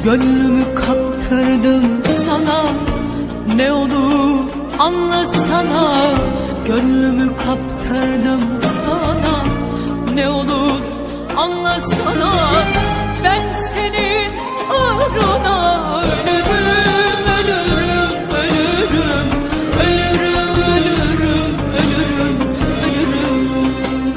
Gönlümü kaptırdım sana, ne olur anlasana. Gönlümü kaptırdım sana, ne olur anlasana. Ben senin uğruna ölürüm, ölürüm, ölürüm, ölürüm, ölürüm, ölürüm, ölürüm.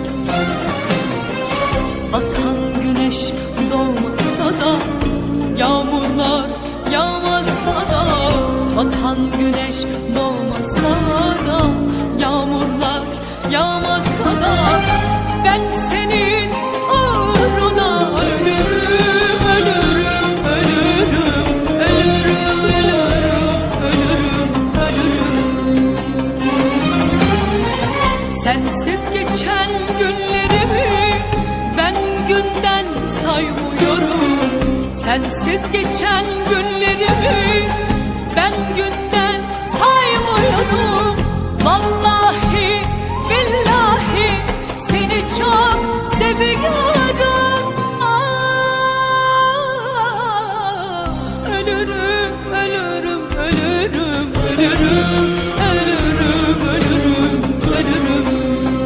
Batan güneş doğmasa da, yağmurlar yağmasa da, batan güneş doğmasa da, yağmurlar yağmasa da, ben senin uğruna ölürüm, ölürüm, ölürüm, ölürüm, ölürüm, ölürüm, ölürüm. Sensiz geçen günlerimi ben günden saymıyorum. Sensiz geçen günlerimi ben günden saymıyorum. Vallahi billahi seni çok seviyorum. Ölürüm, ölürüm, ölürüm, ölürüm, ölürüm, ölürüm, ölürüm.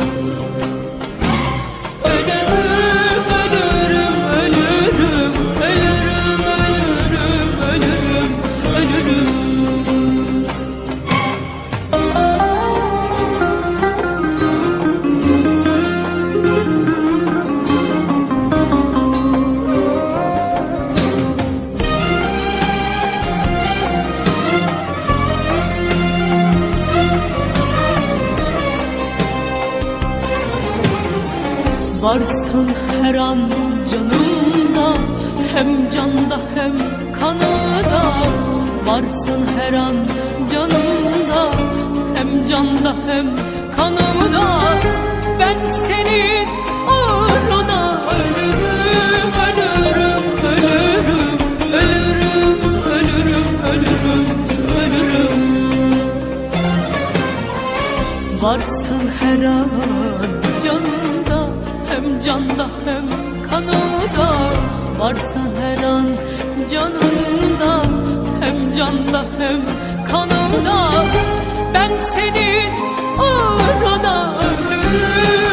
Varsın her an canımda, hem canda hem kanımda. Varsın her an canımda, hem canda hem kanımda. Ben senin uğruna ölürüm, ölürüm, ölürüm, ölürüm, ölürüm, ölürüm, ölürüm. Varsın her an canımda, hem canda hem kanımda. Varsın her an canımda, hem canda hem kanımda. Ben senin uğruna ölürüm.